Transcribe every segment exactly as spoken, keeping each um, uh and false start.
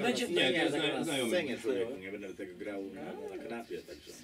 będzie... Nie, Nie, to tak zna, na znajomy. scenie człowieku, nie będę tego grał na, na kanapie, także...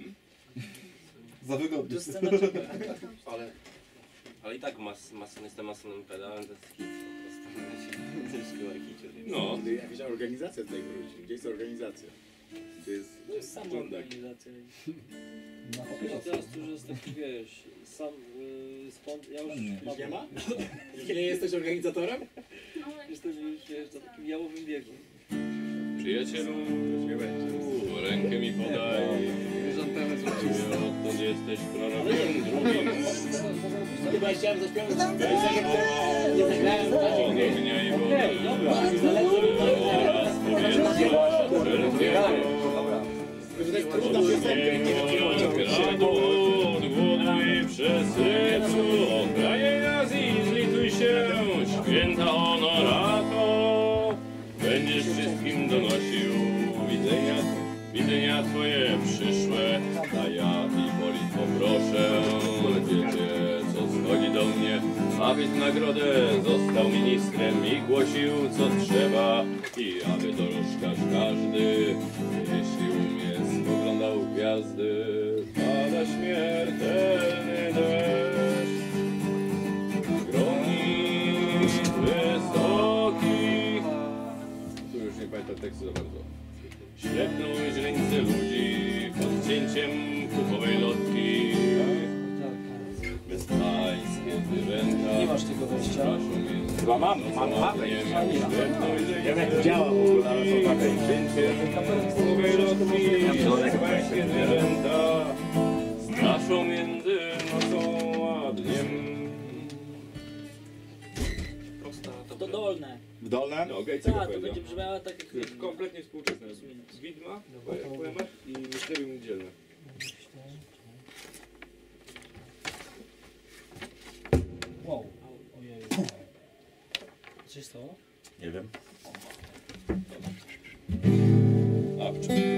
Za wygodnie. To scena czeka. Ale, ale i tak mas, mas, jestem masonem pedałem, to jest hit po prostu. No. Jakaś organizacja tutaj wróci. Gdzie jest organizacja? To jest, To jest sama żądak. organizacja. Na Ja papierosy. teraz tu już jest taki, wiesz, sam y, spont... Ja już Nie. mam... Nie ma? Nie jesteś organizatorem? Jestem już, wiesz, na takim jałowym biegu. Przyjacielu, Nie będzie. rękę mi podaj. Odtąd jesteś prorokiem drugim. Chyba chciałem zaśpiewać. Nie zagrałem w razie gry. Ognia i wody. Oraz Tylko, że to jest trudna piosenka. Nie wiem, Gradu od głodu i przesycu. Okraje nas i zlituj się, święta honorato. Będziesz wszystkim donosił widzenia, widzenia twoje przyszłe. A ja Ipolit poproszę, wiecie co schodzi do mnie. Aby w nagrodę został ministrem i głosił co trzeba. I aby dorożkarz każdy, jeśli umie, spoglądał gwiazdy. Pada śmiertelny deszcz, gromi wysoki. Tu już nie pamiętam tekstu za bardzo. Ślepną źrenice ludzi pod cięciem kupowej lotki. Bezpańskie zwierzęta. Nie masz tego wejścia. Chyba mam, mam mapę. Ja wiem jak to działa w ogóle, ale są mapy. Bezpańskie zwierzęta straszą między nocą a dniem. To dolne. W dolne? No, Gatesa Tak, go to powiedział. będzie brzmiało tak jak... To jest kompletnie współczesne. Widma, poemat i Misterium Dzielne. Wow. Ojej. Co się stało? Nie wiem. A,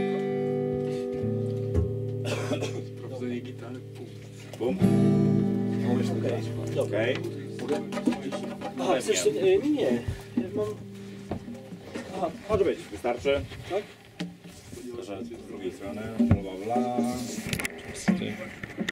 Prowadzenie gitary. Bum. Okej. Aha, chcesz... y, Nie, nie. Ja mam... Aha, Może być. Wystarczy. tak? Proszę z drugiej strony. Bla, bla, bla.